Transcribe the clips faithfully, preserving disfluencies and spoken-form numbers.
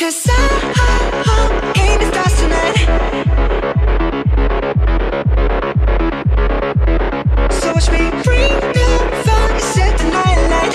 'Cause I'm in the stars tonight. So watch me bring the fun, set the night light.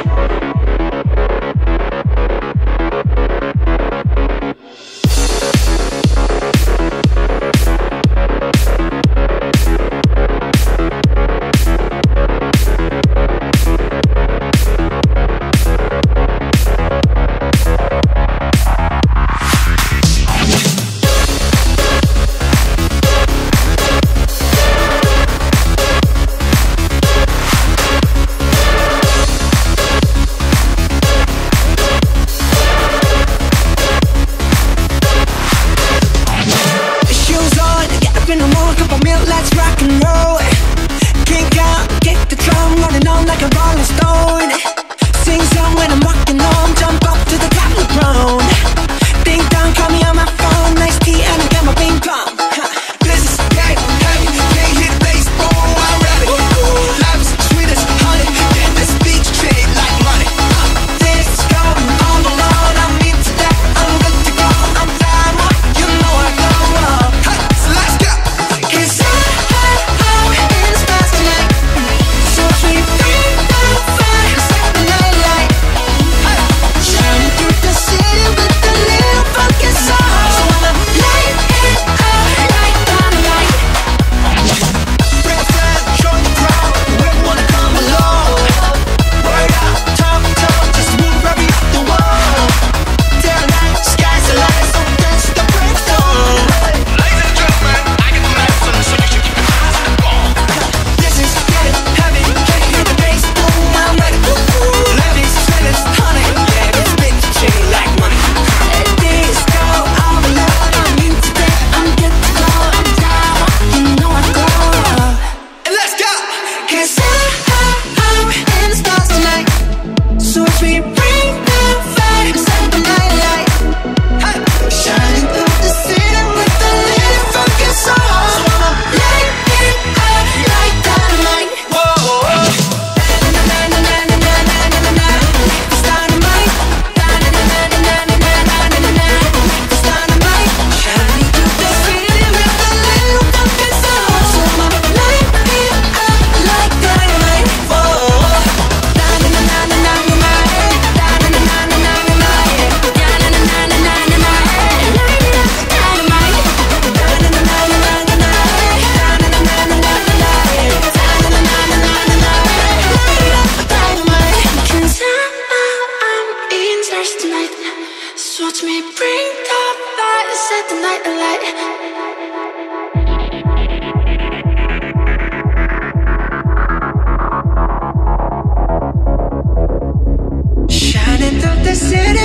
Let's rock and roll. Kick out, kick the drum, rolling on like a rolling stone. Sing song when I'm walking home, jump up to the top of the throne. Ding dong, call me on my phone, nice tea and I get my ping pong. This is game heavy, can't hit bass, boom, I'm ready. Life is sweet as honey, get this beach treated like money. This is going on alone, I'm into that, I'm good to go, I'm flying up, you know I go up. So let's go. 'Cause I'm in the stars tonight. So we bring the fire, set the night light. Shining through the city with a little funky soul. So I'ma light it up like dynamite. Bring a friend, join the crowd, whoever wanna come along. Word up, talk, talk, just move every up the wall. Day and night, sky's the limit, so dance to the break of dawn. Ladies and gentlemen, I get the medicine, so you should keep your eyes on the ball. This is getting heavy, can't hear the bass, boom, I'm ready. Levies, feelings, honey, yeah, this bitch chain like money. This go all alone, I'm into that, I'm good to go, I'm down, you know I go. And let's go! 'Cause I'm in the stars tonight. So as we bring the fire, set the night light. Shining through the city with a little funky soul. So I'ma light it up like dynamite. Whoa. It's dynamite. It's dynamite. Shining through the city with a little funky soul. So I'ma light it up like dynamite. Whoa. So watch me bring the fire, set the night alight. Shining through the city